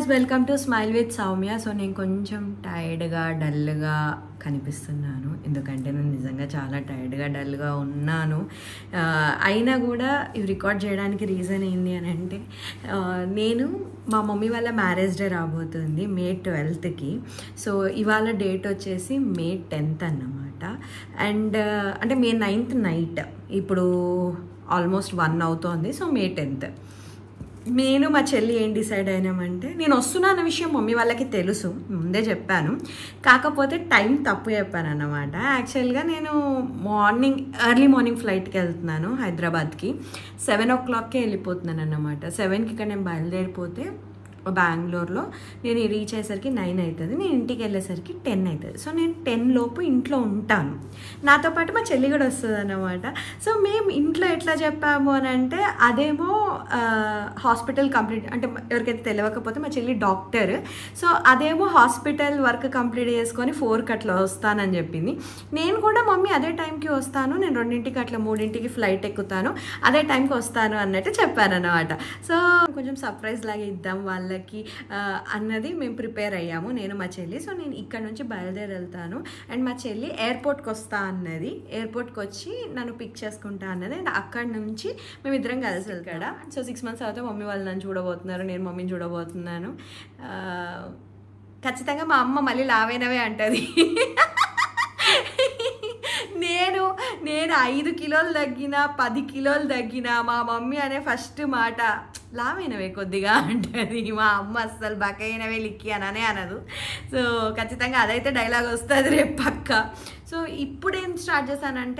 Welcome to smile with Soumya. So నేను కొంచెం టైర్డ్గా డల్గా కనిపిస్తున్నాను, ఎందుకంటే నేను నిజంగా చాలా టైర్డ్గా డల్గా ఉన్నాను. అయినా కూడా ఇవి రికార్డ్ చేయడానికి రీజన్ ఏంటి అని అంటే, నేను మా మమ్మీ వాళ్ళ మ్యారేజ్ డే రాబోతుంది మే 12కి. సో ఇవాళ డేట్ వచ్చేసి మే 10th అన్నమాట. అండ్ అంటే మే 9th నైట్, ఇప్పుడు ఆల్మోస్ట్ 1 అవుతోంది. సో మే 10th నేను మా చెల్లి ఏం డిసైడ్ అయినామంటే, నేను వస్తున్నా అన్న విషయం మమ్మీ వాళ్ళకి తెలుసు, ముందే చెప్పాను. కాకపోతే టైం తప్పు చెప్పాను అన్నమాట. యాక్చువల్గా నేను ఎర్లీ మార్నింగ్ ఫ్లైట్కి వెళ్తున్నాను హైదరాబాద్కి. 7 o'clockకే వెళ్ళిపోతున్నాను అన్నమాట. 7కి ఇక్కడ నేను బయలుదేరిపోతే బెంగళూరులో నేను రీచ్ అయ్యేసరికి 9 అవుతుంది. నేను ఇంటికి వెళ్ళేసరికి 10 అవుతుంది. సో నేను 10 లోపు ఇంట్లో ఉంటాను. నాతో పాటు మా చెల్లి కూడా వస్తుంది అన్నమాట. సో మేము ఇంట్లో ఎట్లా చెప్పాము అని అంటే, అదేమో హాస్పిటల్ కంప్లీట్, అంటే ఎవరికైతే తెలియకపోతే మా చెల్లి డాక్టర్. సో అదేమో హాస్పిటల్ వర్క్ కంప్లీట్ చేసుకొని 4కి అట్లా వస్తానని చెప్పింది. నేను కూడా మమ్మీ అదే టైంకి వస్తాను, నేను 2ంటికి అట్లా 3ంటికి ఫ్లైట్ ఎక్కుతాను, అదే టైంకి వస్తాను అన్నట్టు చెప్పాను అన్నమాట. సో కొంచెం సర్ప్రైజ్ లాగా ఇద్దాం వాళ్ళకి అన్నది మేము ప్రిపేర్ అయ్యాము, నేను మా చెల్లి. సో నేను ఇక్కడ నుంచి బయలుదేరి వెళ్తాను, అండ్ మా చెల్లి ఎయిర్పోర్ట్కి వస్తా అన్నది. ఎయిర్పోర్ట్కి వచ్చి నన్ను పిక్ చేసుకుంటా అన్నది. అండ్ అక్కడి నుంచి మేమిద్దరం కలిసి వెళ్తాడ. సో 6 months అవుతా మమ్మీ వాళ్ళు నన్ను చూడబోతున్నారు, నేను మమ్మీని చూడబోతున్నాను. ఖచ్చితంగా మా అమ్మ మళ్ళీ లావైనవే అంటది. నేను 5 కిలోలు తగ్గినా 10 కిలోలు తగ్గినా మా మమ్మీ అనే ఫస్ట్ మాట లావైనవే కొద్దిగా అంటది. మా అమ్మ అస్సలు బకైనవే లిక్కి అననే అనదు. సో ఖచ్చితంగా అదైతే డైలాగ్ వస్తుంది రేపు పక్క. సో ఇప్పుడు ఏం స్టార్ట్ చేశానంటే,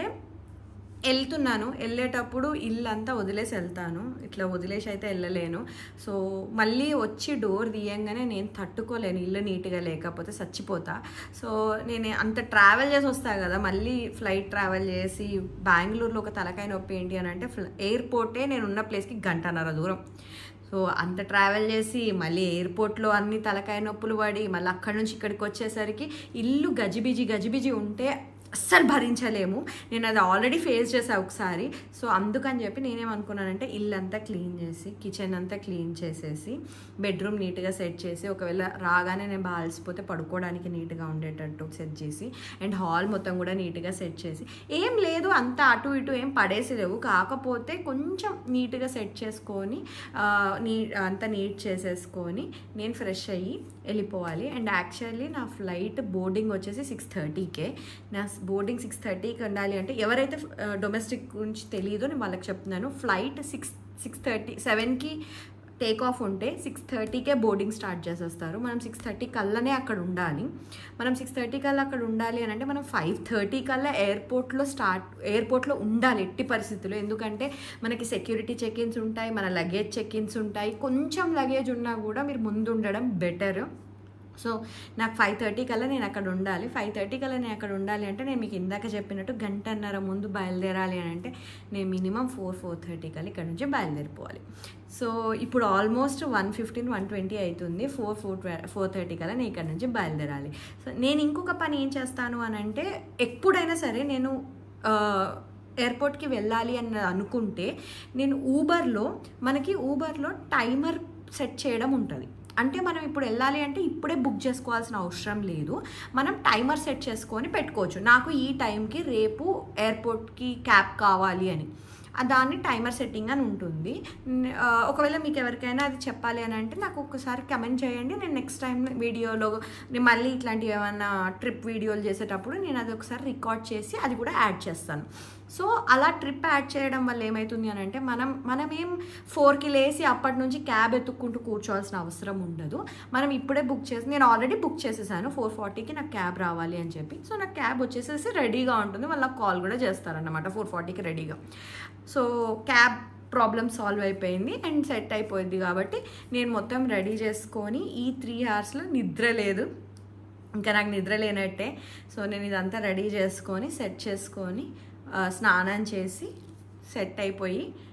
వెళ్ళేటప్పుడు ఇల్లు అంతా వదిలేసి వెళ్తాను. ఇట్లా వదిలేసి అయితే వెళ్ళలేను. సో మళ్ళీ వచ్చి డోర్ తీయంగానే నేను తట్టుకోలేను, ఇల్లు నీట్గా లేకపోతే చచ్చిపోతా. సో నేను అంత ట్రావెల్ చేసి వస్తాను కదా, మళ్ళీ ఫ్లైట్ ట్రావెల్ చేసి బెంగళూరులో ఒక తలకాయ నొప్పి ఏంటి అని అంటే, ఎయిర్పోర్టే నేను ఉన్న ప్లేస్కి 1.5 గంట దూరం. సో అంత ట్రావెల్ చేసి మళ్ళీ ఎయిర్పోర్ట్లో అన్ని తలకాయ నొప్పులు పడి మళ్ళీ అక్కడి నుంచి ఇక్కడికి వచ్చేసరికి ఇల్లు గజిబిజి ఉంటే అస్సలు భరించలేము. నేను అది ఆల్రెడీ ఫేస్ చేసాను ఒకసారి. సో అందుకని చెప్పి నేనేమనుకున్నానంటే, ఇల్లంతా క్లీన్ చేసి, కిచెన్ అంతా క్లీన్ చేసేసి, బెడ్రూమ్ నీట్గా సెట్ చేసి, ఒకవేళ రాగానే నేను బాగా అలసిపోతే పడుకోవడానికి నీట్గా ఉండేటట్టు సెట్ చేసి, అండ్ హాల్ మొత్తం కూడా నీట్గా సెట్ చేసి, ఏం లేదు అంతా అటు ఇటు ఏం పడేసి లేవు, కాకపోతే కొంచెం నీట్గా సెట్ చేసుకొని అంతా నీట్ చేసేసుకొని నేను ఫ్రెష్ అయ్యి వెళ్ళిపోవాలి. అండ్ యాక్చువల్లీ నా ఫ్లైట్ బోర్డింగ్ వచ్చేసి 6:30కే. నా బోర్డింగ్ 6:30కి ఉండాలి. అంటే ఎవరైతే డొమెస్టిక్ గురించి తెలియదో నేను వాళ్ళకి చెప్తున్నాను. ఫ్లైట్ 7కి టేక్ ఆఫ్ ఉంటే 6:30కే బోర్డింగ్ స్టార్ట్ చేసేస్తారు. మనం 6:30 కల్లానే అక్కడ ఉండాలి. మనం 6:30 కల్లా అక్కడ ఉండాలి అని అంటే, మనం 5:30 కల్లా ఎయిర్పోర్ట్లో ఉండాలి ఎట్టి పరిస్థితుల్లో. ఎందుకంటే మనకి సెక్యూరిటీ చెక్-ఇన్స్ ఉంటాయి, మన లగేజ్ చెక్-ఇన్స్ ఉంటాయి. కొంచెం లగేజ్ ఉన్నా కూడా మీరు ముందు ఉండడం బెటర్. సో నాకు 5:30 కల్లా నేను అక్కడ ఉండాలి. 5:30 కల్లా నేను అక్కడ ఉండాలి అంటే, నేను మీకు ఇందాక చెప్పినట్టు 1.5 గంట ముందు బయలుదేరాలి అని అంటే, నేను మినిమం 4:30 కల్లా ఇక్కడ నుంచి బయలుదేరిపోవాలి. సో ఇప్పుడు ఆల్మోస్ట్ 1:15-1:20 అవుతుంది. 4:30 కల్లా నేను ఇక్కడ నుంచి బయలుదేరాలి. సో నేను ఇంకొక పని ఏం చేస్తాను అని అంటే, ఎప్పుడైనా సరే నేను ఎయిర్పోర్ట్కి వెళ్ళాలి అని అనుకుంటే, నేను మనకి ఊబర్లో టైమర్ సెట్ చేయడం ఉంటుంది. అంటే మనం ఇప్పుడు వెళ్ళాలి అంటే ఇప్పుడే బుక్ చేసుకోవాల్సిన అవసరం లేదు, మనం టైమర్ సెట్ చేసుకొని పెట్టుకోవచ్చు. నాకు ఈ టైంకి రేపు ఎయిర్పోర్ట్కి క్యాబ్ కావాలి అని, దాన్ని టైమర్ సెట్టింగ్ అని ఉంటుంది. ఒకవేళ మీకు ఎవరికైనా అది చెప్పాలి అని అంటే నాకు ఒకసారి కమెంట్ చేయండి. నేను నెక్స్ట్ టైం వీడియోలో నేను మళ్ళీ ఇట్లాంటివి ఏమైనా ట్రిప్ వీడియోలు చేసేటప్పుడు నేను అది ఒకసారి రికార్డ్ చేసి అది కూడా యాడ్ చేస్తాను. సో అలా ట్రిప్ యాడ్ చేయడం వల్ల ఏమవుతుంది అని అంటే, మనమేం 4కి లేసి అప్పటి నుంచి క్యాబ్ ఎత్తుక్కుంటూ కూర్చోవాల్సిన అవసరం ఉండదు. మనం ఇప్పుడే నేను ఆల్రెడీ బుక్ చేసేసాను 4:40కి నాకు క్యాబ్ రావాలి అని చెప్పి. సో నాకు క్యాబ్ వచ్చేసేసి రెడీగా ఉంటుంది, వాళ్ళు నాకు కాల్ కూడా చేస్తారన్నమాట 4:40కి రెడీగా. సో క్యాబ్ ప్రాబ్లం సాల్వ్ అయిపోయింది అండ్ సెట్ అయిపోయింది. కాబట్టి నేను మొత్తం రెడీ చేసుకొని, ఈ 3 hours నిద్ర లేదు, ఇంకా నాకు నిద్ర లేనట్టే. సో నేను ఇదంతా రెడీ చేసుకొని సెట్ చేసుకొని స్నానం చేసి సెట్ అయిపోయి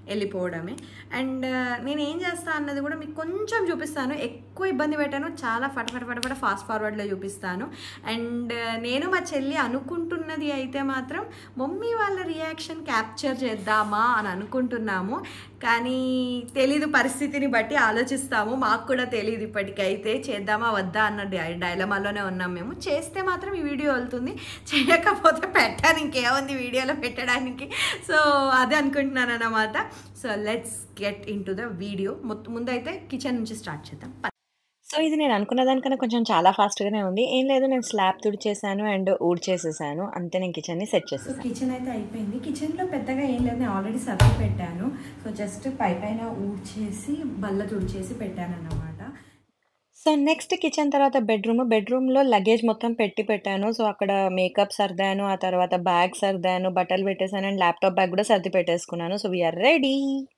వెళ్ళిపోవడమే. అండ్ నేనేం చేస్తా అన్నది కూడా మీకు కొంచెం చూపిస్తాను. ఎక్కువ ఇబ్బంది పెట్టాను, చాలా ఫటఫట ఫాస్ట్ ఫార్వర్డ్లో చూపిస్తాను. అండ్ నేను మా చెల్లి అనుకుంటున్నది అయితే మాత్రం మమ్మీ వాళ్ళ రియాక్షన్ క్యాప్చర్ చేద్దామా అని అనుకుంటున్నాము. కానీ తెలీదు, పరిస్థితిని బట్టి ఆలోచిస్తాము. మాకు కూడా తెలియదు ఇప్పటికైతే, చేద్దామా వద్దా అన్న డైలమాలోనే ఉన్నాం మేము. చేస్తే మాత్రం ఈ వీడియో వెళ్తుంది, చేయకపోతే పెట్టాను, ఇంకేముంది వీడియోలో పెట్టడానికి. సో అదే అనుకుంటున్నాను అన్నమాట. So let's get into the video. ముందైతే కిచెన్ నుంచి స్టార్ట్ చేద్దాం. సో, ఇది నేను అనుకున్న దానికన్నా కొంచెం చాలా ఫాస్ట్‌గానే ఉంది. ఏం లేదు, నేను స్లాబ్ తుడిచేసాను అండ్ ఊడ్చేసేసాను. అంతే, నేను కిచెన్‌ని సెట్ సో చేసేసాను. కిచెన్ అయితే అయిపోయింది. కిచెన్లో పెద్దగా ఏం లేదు, నేను ఆల్రెడీ సర్ది పెట్టాను. సో జస్ట్ పైన ఊడ్చేసి బల్ల తుడిచేసి పెట్టాను అన్నమాట. సో, నెక్స్ట్ కిచెన్ తర్వాత బెడ్‌రూమ్‌లో లగేజ్ మొత్తం పెట్టాను. సో, అక్కడ మేకప్ సర్దాను, ఆ తర్వాత బ్యాగ్ సర్దాను, బట్టలు పెట్టేసాను అండ్ ల్యాప్‌టాప్ బ్యాగ్ కూడా సర్ది పెట్టేసుకున్నాను. So, we are ready.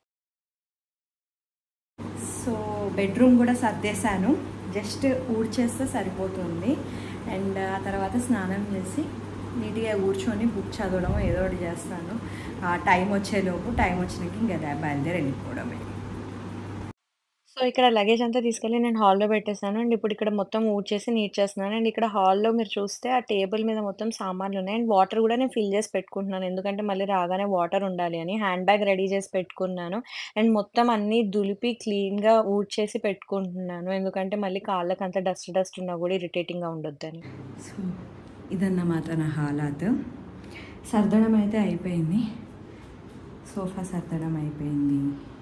So bedroom కూడా సర్దేశాను, జస్ట్ ఊడ్చేస్తే సరిపోతుంది. అండ్ ఆ తర్వాత స్నానం చేసి నీట్గా కూర్చొని బుక్ చదవడం ఏదో ఒకటి చేస్తాను. ఆ టైం వచ్చేలోపు, టైం వచ్చినాక ఇంకా బయలుదేరి వెళ్ళిపోవడమే. సో, ఇక్కడ లగేజ్ అంతా తీసుకెళ్ళి నేను హాల్‌లో పెట్టేసాను అండ్ ఇప్పుడు ఇక్కడ మొత్తం ఊడ్చేసి నీట్ చేస్తున్నాను. అండ్ ఇక్కడ హాల్‌లో మీరు చూస్తే ఆ టేబుల్ మీద మొత్తం సామాన్లున్నాయి అండ్ వాటర్ కూడా నేను ఫిల్ చేసి పెట్టుకుంటున్నాను. ఎందుకంటే మళ్ళీ రాగానే వాటర్ ఉండాలి అని. హ్యాండ్ బ్యాగ్ రెడీ చేసి పెట్టుకున్నాను. అండ్ మొత్తం అన్నీ దులిపి క్లీన్‌గా ఊడ్చేసి పెట్టుకుంటున్నాను. ఎందుకంటే మళ్ళీ కాళ్ళకంతా డస్ట్ ఉన్నా కూడా ఇరిటేటింగ్‌గా ఉండొద్దని. సో ఇదన్నమాట నా హాలాత్. సర్దడం అయితే అయిపోయింది, సోఫా సర్దడం అయిపోయింది,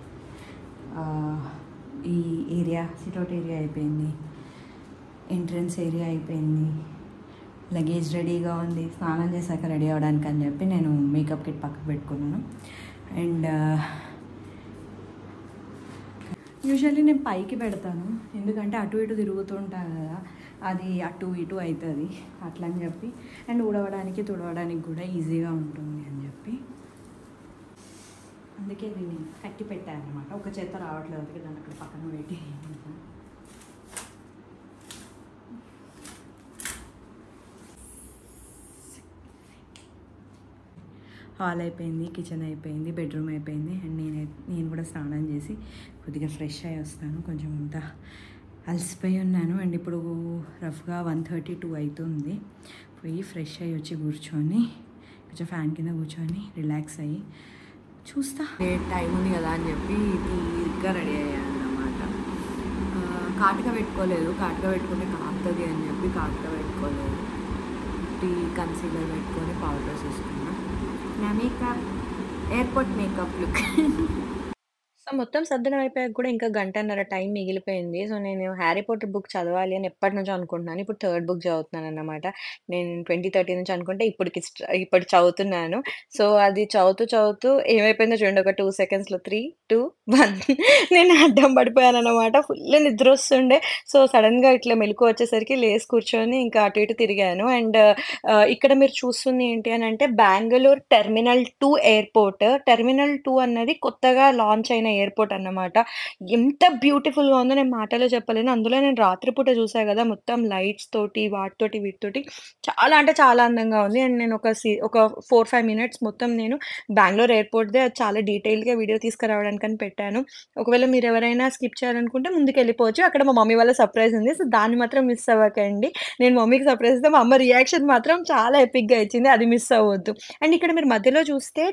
ఈ ఏరియా సిట్అవుట్ ఏరియా అయిపోయింది, ఎంట్రన్స్ ఏరియా అయిపోయింది, లగేజ్ రెడీగా ఉంది. స్నానం చేశాక రెడీ అవ్వడానికి అని చెప్పి నేను మేకప్ కిట్ పక్కకు పెట్టుకున్నాను. అండ్ యూజువల్లీ నేను పైకి పెడతాను, ఎందుకంటే అటు ఇటు తిరుగుతూ ఉంటాను కదా, అది అటు ఇటు అవుతుంది అట్లా అని చెప్పి. అండ్ ఊడవడానికి తుడవడానికి కూడా ఈజీగా ఉంటుంది అని చెప్పి అందుకే దీన్ని కట్టి పెట్టాను అనమాట. ఒక చేత రావట్లేదు, అందుకే దాన్ని అక్కడ పక్కన పెట్టి. హాల్ అయిపోయింది, కిచెన్ అయిపోయింది, బెడ్రూమ్ అయిపోయింది. అండ్ నేను కూడా స్నానం చేసి కొద్దిగా ఫ్రెష్ అయ్యి వస్తాను. కొంచెం అంతా అలసిపోయి ఉన్నాను. అండ్ ఇప్పుడు రఫ్గా 1:32 అవుతుంది. పోయి ఫ్రెష్ అయ్యి వచ్చి కూర్చొని కొంచెం ఫ్యాన్ కింద కూర్చొని రిలాక్స్ అయ్యి చూస్తా. టైం ఉంది కదా అని చెప్పి తీరిగ్గా రెడీ అయ్యాను అన్నమాట. కాటుక పెట్టుకోలేదు, కాటుక పెట్టుకుంటే కాపుతుంది అని చెప్పి కాటుక పెట్టుకోలేదు. కన్సీలర్ పెట్టుకొని పౌడర్ వేసుకున్నా. నా makeup airport makeup look. So, మొత్తం సర్దడం అయిపోయాక కూడా ఇంకా గంటన్నర టైం మిగిలిపోయింది. సో, నేను 'హ్యారీ పాటర్' బుక్ చదవాలి అని ఎప్పటినుంచో అనుకుంటున్నాను. ఇప్పుడు థర్డ్ బుక్ చదువుతున్నానన్నమాట. నేను 2013 నుంచి అనుకుంటే ఇప్పుడు చదువుతున్నాను. సో, అది చదువుతూ ఏమైపోయిందో చూడండి, ఒక 2 సెకండ్స్‌లో 3, 2, 1 నేను అడ్డం పడిపోయానన్నమాట. ఫుల్ నిద్రొస్తుండే. సో, సడెన్‌గా ఇట్లా మెలుకువ వచ్చేసరికి లేసి కూర్చొని ఇంకా అటు ఇటు తిరిగాను. అండ్ ఇక్కడ మీరు చూస్తుంది ఏంటి అనంటే, బెంగుళూరు టెర్మినల్ 2 ఎయిర్‌పోర్ట్. టెర్మినల్ 2 అన్నది కొత్తగా లాంచ్ అయిన ఎయిర్‌పోర్ట్ అన్నమాట. ఎంత బ్యూటిఫుల్‌గా ఉందో నేను మాటల్లో చెప్పలేను. అందులో నేను రాత్రిపూట చూసా గదా! మొత్తం లైట్స్ తోటి, వాటితోటి, వీటితోటి చాలా అంటే చాలా అందంగా ఉంది. అండ్ నేను ఒక 4, 5 మినిట్స్ మొత్తం నేను బెంగుళూరు ఎయిర్‌పోర్ట్‌దే అది చాలా డీటెయిల్‌గా వీడియో తీసుకురావడానికని పెట్టాను. ఒకవేళ మీరెవరైనా స్కిప్ చేయాలనుకుంటే ముందుకెళ్ళిపోవచ్చు. అక్కడ మా మమ్మీ వాళ్ళ సర్ప్రైజ్ ఉంది. సో, దాన్ని మాత్రం మిస్ అవ్వకండి. నేను మమ్మీకి సర్ప్రైజ్ ఇస్తే మా అమ్మ రియాక్షన్ మాత్రం చాలా ఎపిక్‌గా ఇచ్చింది. అది మిస్ అవ్వద్దు. అండ్ ఇక్కడ మీరు మధ్యలో చూస్తే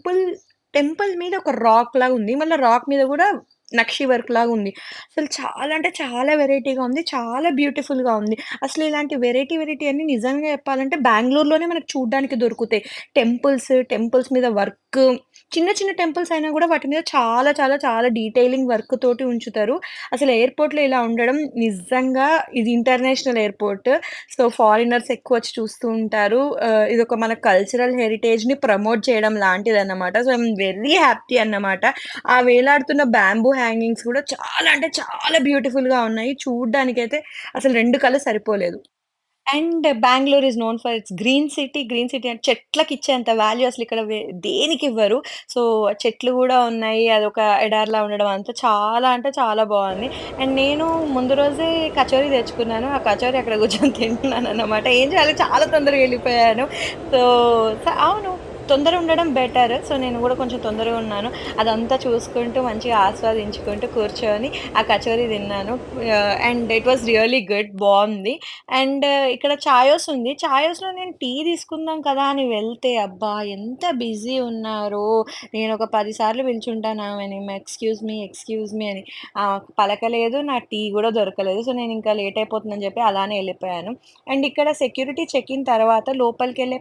టెంపుల్ మీద ఒక రాక్ లాగా ఉంది. మళ్ళా రాక్ మీద గూడా నక్షి వర్క్ లాగా ఉంది. అసలు చాలా అంటే చాలా వెరైటీగా ఉంది. చాలా బ్యూటిఫుల్‌గా ఉంది. అసలు ఇలాంటి వెరైటీ అన్నీ నిజంగా చెప్పాలంటే బెంగుళూరులోనే మనకు చూడ్డానికి దొరుకుతాయి. టెంపుల్స్ మీద వర్క్, చిన్న టెంపుల్స్ అయినా గూడా వాటి మీద చాలా డీటెయిలింగ్ వర్క్ తోటి ఉంచుతారు. అసలు ఎయిర్‌పోర్ట్‌లో ఇలా ఉండడం నిజంగా, ఇది ఇంటర్నేషనల్ ఎయిర్‌పోర్ట్. సో, ఫారినర్స్ ఎక్కువొచ్చి చూస్తూ ఉంటారు. ఇదొక మన కల్చరల్ హెరిటేజ్‌ని ప్రమోట్ చేయడం లాంటిదన్నమాట. సో, ఐయామ్ వెరీ హ్యాపీ అన్నమాట. ఆ వేలాడుతున్న బ్యాంబూ హ్యాంగింగ్స్ గూడా చాలా అంటే చాలా బ్యూటిఫుల్‌గా ఉన్నాయి. చూడ్డానికైతే అసలు 2 కళ్ళు సరిపోలేదు. And Bengaluru is known for its green city. Green city అంటే చెట్లకిచ్చేంత వాల్యూ అసలిక్కడ దేనికివ్వరు. సో, చెట్లు గూడా ఉన్నాయి. అదొక ఎడారిలా ఉండడం అంతా చాలా అంటే చాలా బావుంది. అండ్ నేను ముందు రోజే కచోరీ తెచ్చుకున్నాను. ఆ కచోరీ అక్కడ కూర్చొని తింటున్నానన్నమాట. ఏం చేయాలో చాలా తొందరగా ఎళ్ళిపోయాను. సో, అవును. తొందర ఉండడం బెటర్. సో నేను కూడా కొంచెం తొందరగా ఉన్నాను. అదంతా చూసుకుంటూ మంచిగా ఆస్వాదించుకుంటూ కూర్చొని ఆ కచోరీ తిన్నాను. And it was really good, బాగుంది. అండ్ ఇక్కడ చాయోస్ ఉంది. చాయోస్లో నేను టీ తీసుకుందాం కదా అని వెళ్తే అబ్బా ఎంత బిజీ ఉన్నారో. నేను ఒక 10 సార్లు పిలుచుంటాను ఆమెని, ఎక్స్క్యూజ్ మీ అని. పలకలేదు, నా టీ కూడా దొరకలేదు. సో నేను ఇంకా లేట్ అయిపోతుందని చెప్పి అలానే వెళ్ళిపోయాను. అండ్ ఇక్కడ సెక్యూరిటీ చెక్ ఇన్ తర్వాత లోపలికి వెళ్ళే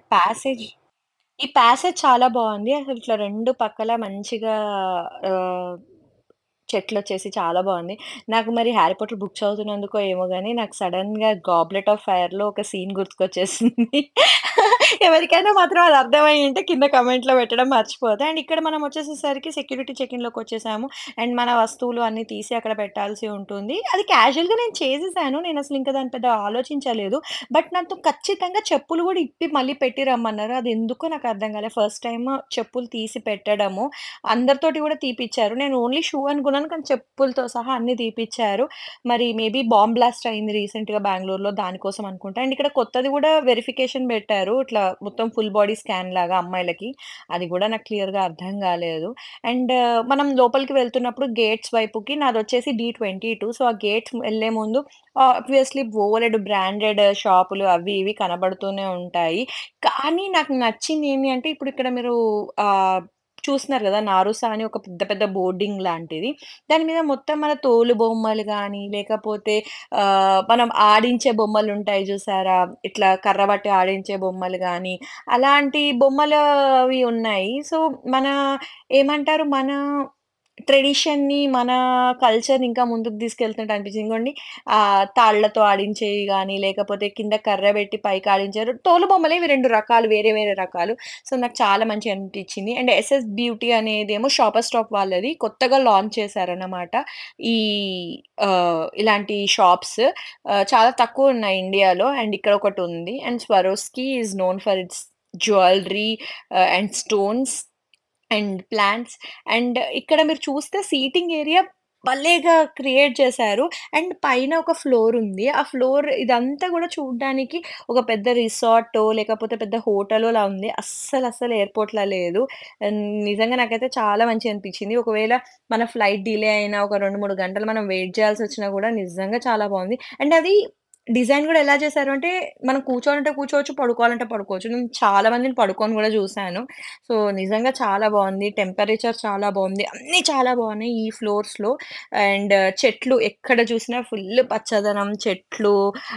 ఈ ప్యాసేజ్ చాలా బావుంది. అసలు ఇట్లా 2 పక్కల మంచిగా ఆహ్, చెట్లొచ్చేసి చాలా బావుంది. నాకు మరి 'హ్యారీ పాటర్' బుక్ చదువుతున్నందుకో ఏమో గాని, నాకు సడెన్‌గా 'గాబ్లెట్ ఆఫ్ ఫైర్‌లో' ఒక సీన్ గుర్తుకొచ్చేసింది. ఎవరికైనా మాత్రం అది అర్థమయ్యుంటే కింద కామెంట్‌లో పెట్టడం మర్చిపోవద్దు. అండ్ ఇక్కడ మనం వచ్చేసేసరికి సెక్యూరిటీ చెకిన్‌లోకొచ్చేసాము. అండ్ మన వస్తువులు అన్నీ తీసి అక్కడ పెట్టాల్సి ఉంటుంది. అది క్యాజువల్‌గా నేను చేసేసాను. నేనసలు ఇంకా దాన్ని పెద్దగా ఆలోచించలేదు. బట్ నాతో ఖచ్చితంగా చెప్పులు గూడా ఇప్పి మళ్ళీ పెట్టి రమ్మన్నారు. అది ఎందుకో నాకు అర్థం కాలే. ఫస్ట్ టైమ్ చెప్పులు తీసి పెట్టడము. అందరితోటి గూడా తీపిచ్చారు. నేను ఓన్లీ షూ అనుకున్నాను. కానీ చెప్పులతో సహా అన్నీ తీపిచ్చారు. మరి మేబీ బాంబ్ బ్లాస్ట్ అయింది రీసెంట్‌గా బెంగుళూరులో, దానికోసం అనుకుంటా. అండ్ ఇక్కడ కొత్తది గూడా వెరిఫికేషన్ బెట్టారు. ఇట్లా మొత్తం ఫుల్ బాడీ స్కాన్ లాగా అమ్మాయిలకి. అది గూడా నాకు క్లియర్‌గా అర్థం గాలేదు. అండ్ మనం లోపలికి వెళ్తున్నప్పుడు గేట్స్ వైపుకి నాదొచ్చేసి D22. సో, ఆ గేట్స్ ఎళ్ళే ముందు ఆబ్వియస్‌లీ బోలెడు బ్రాండెడ్ షాపులు అవి ఇవి కనబడుతూనే ఉంటాయి. కానీ నాకు నచ్చింది ఏంది అంటే, ఇప్పుడు ఇక్కడ మీరు చూస్తున్నారు గదా! 'నారుస' అని ఒక పెద్ద పెద్ద బోర్డింగ్ లాంటిది. దాని మీద మొత్తం మన తోలు బొమ్మలు గాని, లేకపోతే మనం ఆడించే బొమ్మలుంటాయి జూసారా? ఇట్లా కర్ర బట్టి ఆడించే బొమ్మలు గాని, అలాంటి బొమ్మలు అవి ఉన్నాయి. సో, మన ఏమంటారు? మన ట్రెడిషన్‌ని, మన కల్చర్‌ని ఇంకా ముందుకు తీసుకెళ్తున్నట్టు అనిపించింది. ఇంగోండి తాళ్ళతో ఆడించేవి గాని, లేకపోతే కింద కర్ర బెట్టి పైకి ఆడించారు. తోలుబొమ్మలే ఇవి 2 రకాలు, వేరే వేరే రకాలు. సో, నాకు చాలా మంచిగా అనిపించింది. అండ్ ఎస్ఎస్ బ్యూటీ అనేదేమో షాపర్ స్టాప్ వాళ్ళది. కొత్తగా లాంచ్ చేశారన్నమాట. ఈ ఇలాంటి షాప్స్ చాలా తక్కువున్నాయి ఇండియాలో. అండ్ ఇక్కడ ఒకటుంది. And Swarovski is known for its jewellery and stones and plants. And ఇక్కడ మీరు చూస్తే సీటింగ్ ఏరియా భలేగా క్రియేట్ చేశారు. అండ్ పైన ఒక ఫ్లోర్ ఉంది. ఆ ఫ్లోర్ ఇదంతా గూడా చూడ్డానికి ఒక పెద్ద రిసార్టో, లేకపోతే పెద్ద హోటలోలా ఉంది. అస్సలు ఎయిర్‌పోర్ట్‌లా లేదు. నిజంగా నాకైతే చాలా మంచిగా అనిపించింది. ఒకవేళ మన ఫ్లైట్ డిలే అయినా ఒక 2, 3 గంటలు మనం వెయిట్ చేయాల్సొచ్చినా గూడా నిజంగా చాలా బావుంది. అండ్ అది డిజైన్ గూడా ఎలా చేశారు అంటే, మనం కూర్చోవాలంటే కూర్చోవచ్చు, పడుకోవాలంటే పడుకోవచ్చు. నేను చాలా మందిని పడుకొని గూడా చూసాను. సో, నిజంగా చాలా బావుంది. టెంపరేచర్ చాలా బావుంది. అన్నీ చాలా బావున్నాయి ఈ ఫ్లోర్స్‌లో. అండ్ చెట్లు ఎక్కడ చూసినా ఫుల్ పచ్చదనం, చెట్లు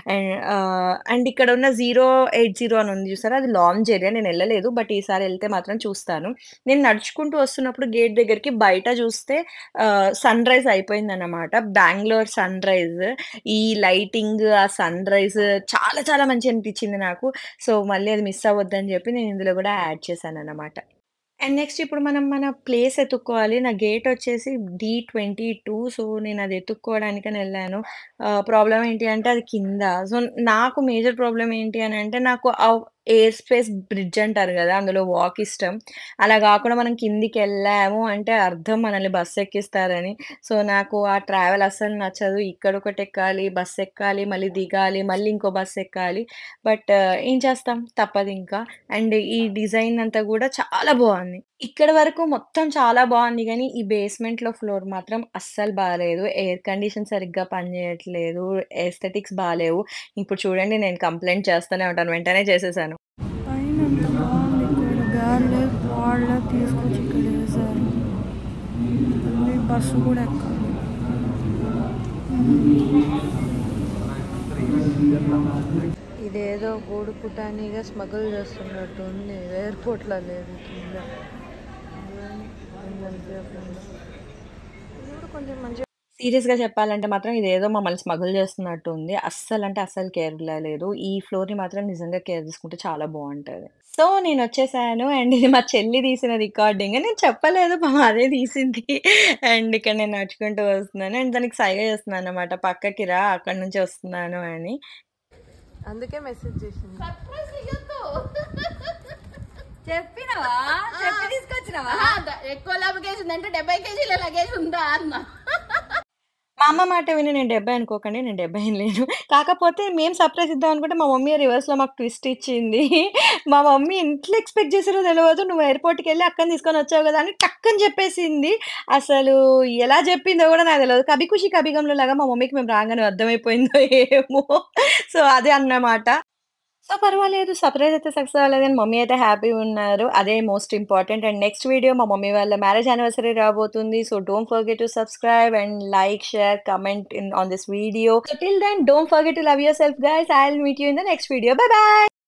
అండ్ ఇక్కడ ఉన్న 080 అని ఉంది చూసారా? అది లాంజ్ ఏరియా. నేనెళ్ళలేదు. బట్ ఈసారి ఎళ్తే మాత్రం చూస్తాను. నేను నడుచుకుంటూ వస్తున్నప్పుడు గేట్ దగ్గరికి బయట చూస్తే సన్‌రైజ్ అయిపోయిందన్నమాట. బెంగుళూరు సన్‌రైజ్. ఈ లైటింగ్, ఆ సన్‌రైజ్ చాలా మంచిగా అనిపించింది నాకు. సో, మళ్ళీ అది మిస్ అవ్వద్దని చెప్పి నేను ఇందులో గూడా యాడ్ చేశానన్నమాట. అండ్ నెక్స్ట్ ఇప్పుడు మనం మన ప్లేస్ ఎతుక్కోవాలి. నా గేట్ వచ్చేసి D22. సో, నేనది ఎతుక్కోవడానికని ఎళ్ళాను. ప్రాబ్లమ్ ఏంటి అంటే అది కింద. సో, నాకు మేజర్ ప్రాబ్లమ్ ఏంటి అనంటే నాకు ఎయిర్ స్పేస్ బ్రిడ్జ్ అంటారు గదా! అందులో వాక్ ఇష్టం. అలా గాకుండా మనం కిందికెళ్ళాము అంటే అర్థం మనల్ని బస్ ఎక్కిస్తారని. సో, నాకు ఆ ట్రావెల్ అస్సలు నచ్చదు. ఇక్కడొకటెక్కాలి, బస్ ఎక్కాలి, మళ్ళీ దిగాలి, మళ్ళీ ఇంకో బస్ ఎక్కాలి. బట్ ఏం చేస్తాం తప్పదింకా. అండ్ ఈ డిజైన్ అంతా గూడా చాలా బావుంది. ఇక్కడి వరకు మొత్తం చాలా బావుంది గానీ, ఈ బేస్‌మెంట్‌లో ఫ్లోర్ మాత్రం అస్సలు బాలేదు. ఎయిర్ కండిషన్ సరిగ్గా పనిజేయట్లేదు. ఎస్థెటిక్స్ బాలేవు. ఇప్పుడు చూడండి నేను కంప్లెయింట్ చేస్తూనే ఉంటాను. వెంటనే చేసేసాను. పైనంత బాగుంది కూడా గాలి వాళ్ళ తీసుకొచ్చి ఇక్కడ వేశారు. మళ్ళీ బస్సు కూడా ఎక్కాలి. ఇదేదో గూడు పుటానీగా స్మగుల్ చేస్తున్నట్టు ఉంది. ఎయిర్పోర్ట్లో లేదు కింద. కొంచెం మంచిగా సీరియస్‌గా చెప్పాలంటే మాత్రం ఇదేదో మమ్మల్ని స్మగుల్ చేస్తున్నట్టు ఉంది. అస్సలంటే అస్సలు కేర్‌గా లేదు. ఈ ఫ్లోర్‌ని మాత్రం నిజంగా కేర్ తీసుకుంటే చాలా బావుంటది. సో, నేనొచ్చేసాను. అండ్ ఇది మా చెల్లి తీసిన రికార్డింగ్. నేను చెప్పలేదు అదే తీసింది. అండ్ ఇక్కడ నేను నడుచుకుంటూ వస్తున్నాను. అండ్ దానికి సైగ చేస్తున్నానన్నమాట. పక్కకి రా అక్కడి నుంచి వస్తున్నాను అని. అందుకే మెసేజ్ చేసింది. చెప్పినవా చెప్పి తీసుకొచ్చినవా ఎక్కువ లగేజ్ ఉందంటే 70 కేజీల లగేజ్ ఉందా అన్న మా అమ్మ మాట విని నేను 70 అనుకోకండి. నేను 70 ఏం లేను. కాకపోతే మేము సర్ప్రైజ్ ఇద్దాం అనుకుంటే మా మమ్మీ రివర్స్‌లో మాకు ట్విస్ట్ ఇచ్చింది. మా మమ్మీ ఎట్లా ఎక్స్‌పెక్ట్ చేసిర్రో తెలవదు. "నువ్వు ఎయిర్‌పోర్ట్‌కెళ్ళి అక్కని తీసుకొని వచ్చావు గదా!" అని టక్కని చెప్పేసింది. అసలు ఎలా చెప్పిందో గూడా నాకు తెలవదు. 'కభీ ఖుషీ కభీ గమ్‌లో' లాగా మా మమ్మీకి మేము రాంగానే అర్థమైపోయిందో ఏమో! సో, అదే అన్నమాట. సో, పర్వాలేదు. సర్ప్రైజ్ అయితే సక్సెస్ అవ్వలేదు గానీ మమ్మీ అయితే హ్యాపీగున్నారు. అదే most important. And next video మా మమ్మీ వాళ్ళ మ్యారేజ్ యానివర్సరీ రాబోతుంది. So, don't forget to subscribe and like, share, comment on this video. So, till then don't forget to love yourself guys. I will meet you in the next video. Bye by.